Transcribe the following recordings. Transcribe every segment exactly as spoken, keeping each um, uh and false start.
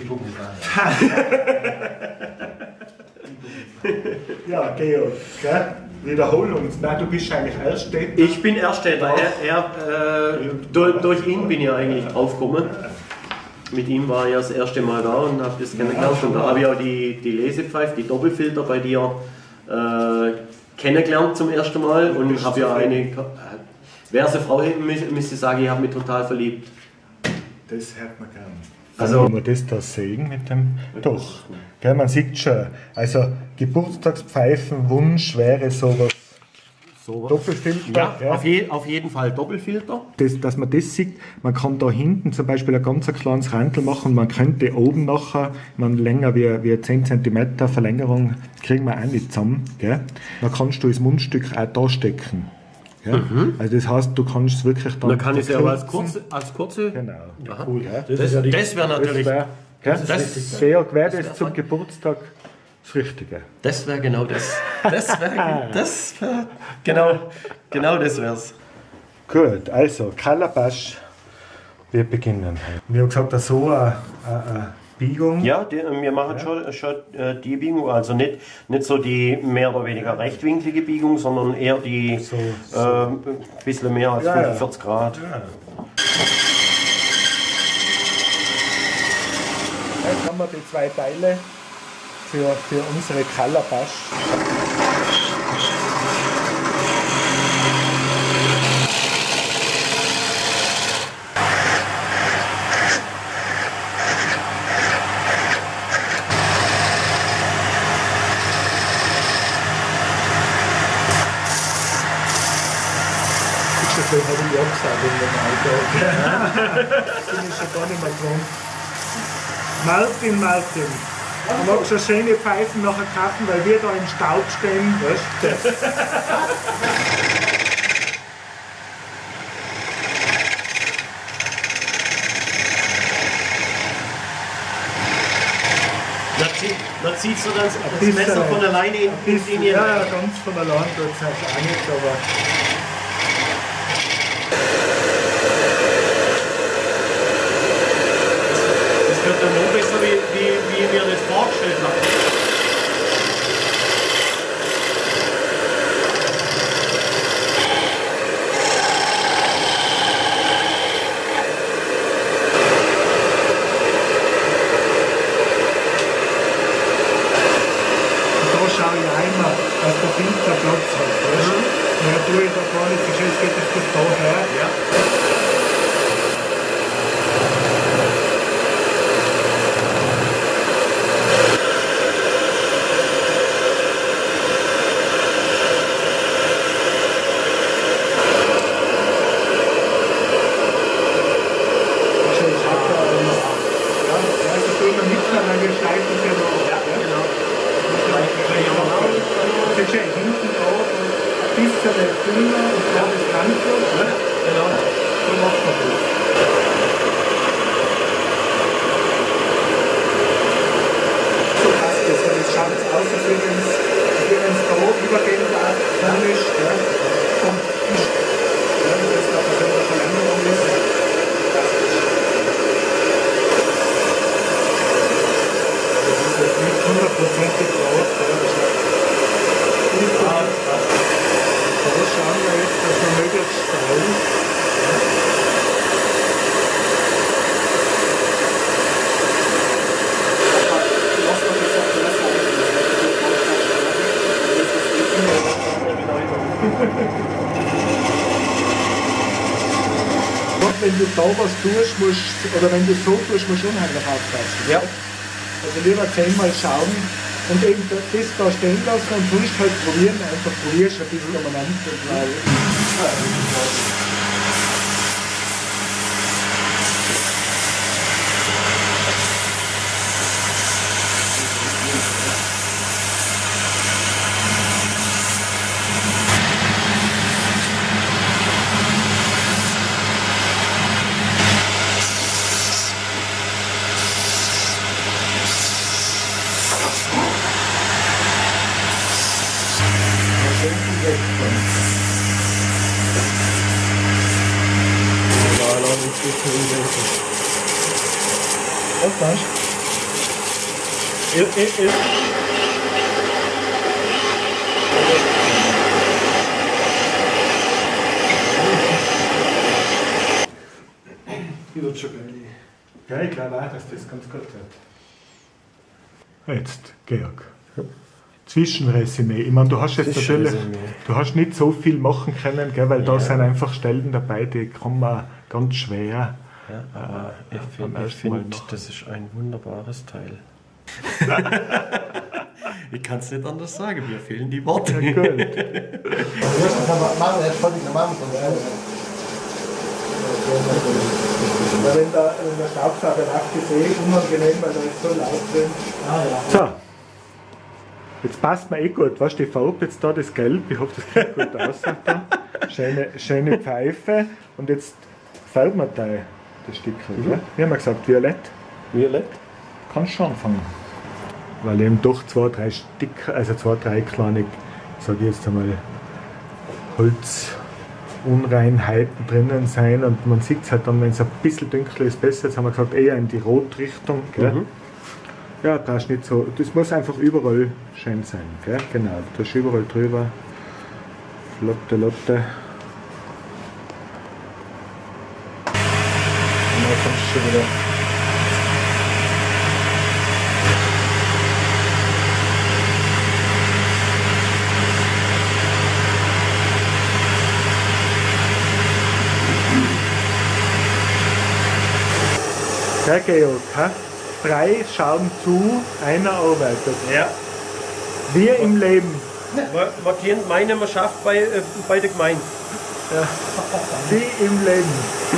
Ich gucke nicht an. Ja, Georg, gell? Wiederholung. Nein, du bist eigentlich Erststädter. Ich bin Erststädter. Er, er, äh, durch, durch ihn bin ich eigentlich draufgekommen. Mit ihm war ich das erste Mal da und habe das kennengelernt. Und da habe ich auch die, die Lesepfeife, die Doppelfilter bei dir äh, kennengelernt zum ersten Mal. Und habe ja eine. Äh, Wer es eine Frau hätte, müsste ich sagen, ich habe mich total verliebt. Das hört man gern. Also, wenn wir das da sehen mit dem. Doch, gell, man sieht schon. Also, Geburtstagspfeifen, Wunsch wäre sowas. So Doppelfilter. Ja, ja. Auf, je, auf jeden Fall Doppelfilter. Das, dass man das sieht, man kann da hinten zum Beispiel ein ganz kleines Randel machen und man könnte oben nachher, man länger wie, wie zehn Zentimeter Verlängerung, kriegen wir auch nicht zusammen. Gell? Dann kannst du das Mundstück auch da stecken. Ja? Mhm. Also das heißt, du kannst es wirklich dann... Dann kann ich es ja aber als kurze... Als kurze Genau, ja. Cool. Ja? Das, das, das wäre natürlich... Das wär, das, das, Georg, wäre das, das zum wär Geburtstag das Richtige? Das wäre genau das. Das wäre das wär, genau, genau das wär's. Gut, also Calabash, wir beginnen. Wir haben gesagt, so eine, eine Biegung. Ja, die, wir machen ja. schon, schon äh, die Biegung, also nicht, nicht so die mehr oder weniger rechtwinklige Biegung, sondern eher die so, so. Äh, ein bisschen mehr als ja, fünfundvierzig ja. Grad. Ja. Jetzt haben wir die zwei Teile für, für unsere Calabash. Das habe ich auch gesagt in dem Alter. Das bin ich schon gar nicht mehr gewohnt. Martin, Martin, du magst so schöne Pfeifen nachher kaufen, weil wir da im Staub stehen. Weißt du? Man sieht so das, das Messer von alleine in die Linie. Ja, ja, ganz von allein tut es auch nicht, aber... Das wird dann noch besser, wie, wie, wie wir das vorgestellt haben. Dass der Filter Platz hat. Mhm. Ja, tue ich da gar nicht, es geht das bis daher. Ja. Also ich habe da ein... Ja, also tun wir nicht mehr, weil wir schleifen es ja noch. Ja, genau. Das ist ja hinten drauf und ein bisschen der Finger und dann das Handtuch. Ne? Genau. So macht man das. So passt das, weil es schaut jetzt aus, als wenn es da übergehen darf, komisch. Ja. Und ich, ja, das ist auch eine Verlängerung ist. Das ist jetzt nicht hundertprozentig drauf. Da schauen wir jetzt, dass wir möglichst streuen. Und wenn du da was tust, musst, oder wenn du so tust, musst du unheimlich aufpassen. Ja. Also lieber zehnmal schauen und eben das da stehen lassen und sonst halt probieren, einfach probierst ein bisschen umeinander. Was meinst du? Ich, ich, ich. Die wird schon geil. Ja, ich glaube auch, dass das ganz gut wird. Jetzt, Georg. Zwischenresümee. Ich meine, du hast jetzt natürlich, du hast nicht so viel machen können, gell, weil ja. da sind einfach Stellen dabei, die kann man ganz schwer. Ja, aber äh, ich finde, find, das ist ein wunderbares Teil. Ich kann es nicht anders sagen, mir fehlen die Worte. Ja, gut. Weil wenn der, wenn der Staubsauger läuft, ist eh unangenehm, weil da ist so laut drin. Ah, ja. So, jetzt passt mir eh gut. Weißt du, die Farbe jetzt da, das Gelb, ich hoffe, das sieht gut aus. Schöne, schöne Pfeife. Und jetzt färben wir da das Stück. Mhm. Wie haben wir gesagt, Violett? Violett? Kannst schon anfangen. Weil eben doch zwei, drei Stück, also zwei, drei kleine, sage ich jetzt einmal, Holzunreinheiten drinnen sein und man sieht es halt dann, wenn es ein bisschen dunkler ist, besser. Jetzt haben wir gesagt, eher in die Rotrichtung. Gell? Mhm. Ja, brauchst nicht so, das muss einfach überall schön sein. Gell? Genau, da ist überall drüber. Lotte, Lotte. Und dann kommst du schon wieder. Ja, Georg, ha? Drei schauen zu, einer arbeitet. Ja. Wir im Leben. Man, man kennt meine, man schafft bei, äh, bei der Gemeinde. Ja. Wie im Leben.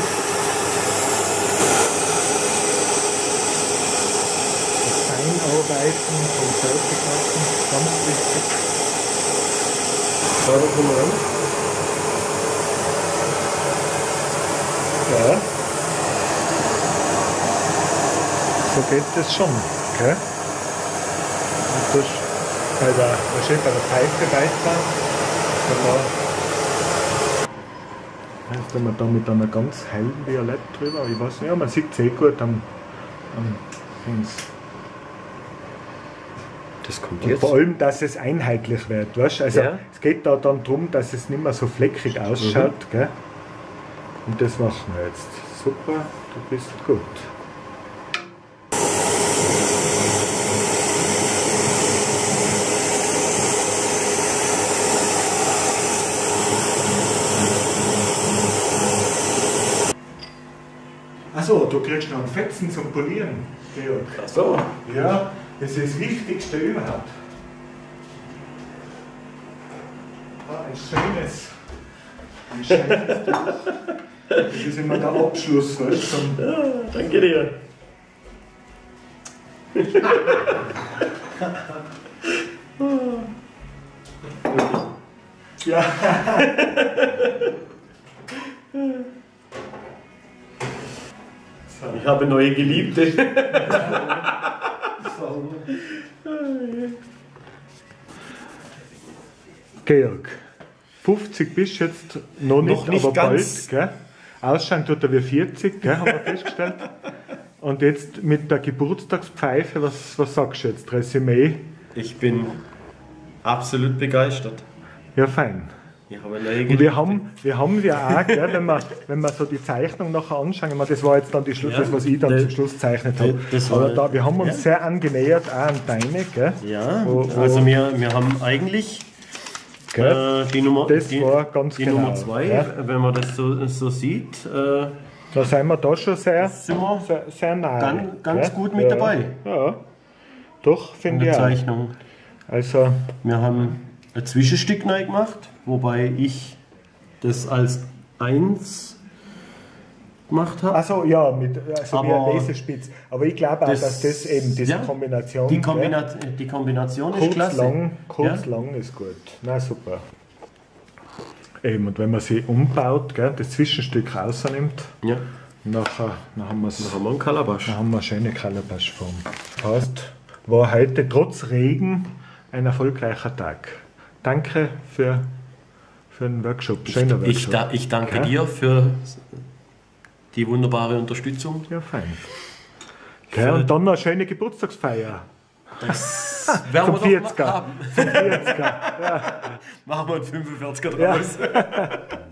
Das Feinarbeiten vom Fertigmachen, ganz wichtig. Schau, da kommen wir ran. Ja. So geht das schon. Okay? Und das bei der, wahrscheinlich bei der Pfeife weiter. Jetzt haben wir da mit einer ganz hellen Violett drüber. Ich weiß nicht, ja, man sieht es eh gut am, am Dings. Das kommt Und jetzt. vor allem, dass es einheitlich wird. Weißt? Also, ja. Es geht da dann darum, dass es nicht mehr so fleckig ausschaut. Mhm. Gell? Und das machen wir jetzt. Super, du bist gut. Achso, du kriegst noch einen Fetzen zum Polieren, Georg. Ach so. Ja, das ist das Wichtigste überhaupt. Ah, ein schönes, ein schönes Tuch. Das ist immer der Abschluss, weißt du? Zum ja, danke dir. Ja. Ich habe neue Geliebte. Georg, fünfzig bist du jetzt noch nicht, noch nicht aber ganz. bald. Gell? Ausschauen tut er wie vierzig, gell, haben wir festgestellt. Und jetzt mit der Geburtstagspfeife, was, was sagst du jetzt? Resümee? Ich bin absolut begeistert. Ja, fein. Ich habe eine Und wir haben, wir haben ja auch, gell, wenn, wir, wenn wir so die Zeichnung nachher anschauen, ich meine, das war jetzt dann die Schluss, ja, das, was ich dann das, zum Schluss gezeichnet habe. Das Aber da, wir haben uns ja. sehr angenähert auch an deine. Gell, ja, wo, wo also wir, wir haben eigentlich äh, die Nummer das die, war ganz die genau, Nummer zwei, ja. wenn man das so, so sieht. Äh, da sind wir da schon sehr, wir sehr, sehr nah. Ganz, ganz ja? gut mit ja. dabei. Ja, doch, finde ich auch. Zeichnung. Also, wir haben ein Zwischenstück neu gemacht, wobei ich das als eins gemacht habe. Achso, ja, mit, also aber wie ein Laserspitz. Aber ich glaube auch, das, dass das eben diese ja, Kombination. Die, Kombina ja, die Kombination kurz ist klasse. Lang, kurz ja. lang ist gut. Na super. Eben, und wenn man sie umbaut, gell, das Zwischenstück rausnimmt, ja. nachher, dann haben, dann haben wir einen Calabash. Dann haben wir eine schöne Calabash-Form. Heißt, war heute trotz Regen ein erfolgreicher Tag. Danke für, für den Workshop. Schöner ich, Workshop. Ich, ich danke ja? dir für die wunderbare Unterstützung. Ja, fein. Okay, und dann noch eine schöne Geburtstagsfeier. Das werden Zum wir doch vierziger. mal haben. vierziger. Ja. Machen wir einen fünfundvierziger draus. Ja.